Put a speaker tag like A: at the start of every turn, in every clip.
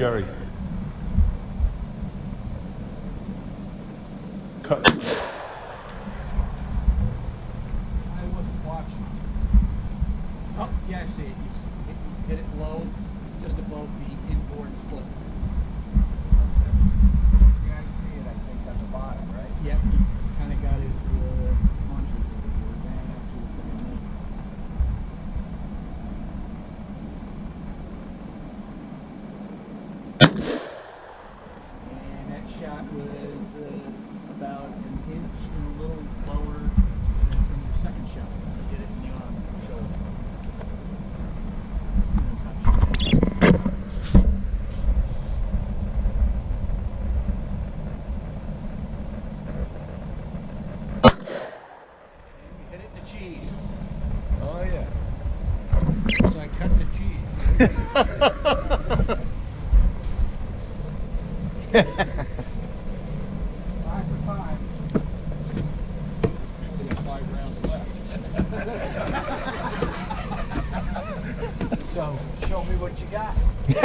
A: Jerry. Cut.
B: I wasn't watching. Oh, yeah, I see it. He's hit it low, just above the inboard foot.
C: You guys see it, I think, at the bottom, right?
B: Yep, he kind of got his punches over there. Ran up to the family. And that shot was about an inch and a little lower than from your second shot. You did it in the arm, you hit it in the cheese.
C: Oh, yeah.
B: So I cut the cheese. 5 for 5. We only got 5 rounds left. So show me what you got.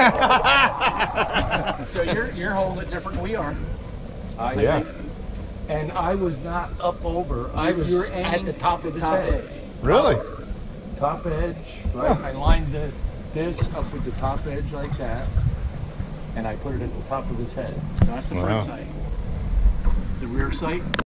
B: So you're holding it different than we are.
A: Yeah.
C: And I was not up over. I was
B: You're
C: at
B: aiming
C: the top of his
B: top
C: head.
B: edge.
A: Really?
C: Top edge, right? I lined this up with the top edge like that, and I put it at the top of his head.
B: So that's the front
A: Wow.
B: sight. The rear sight.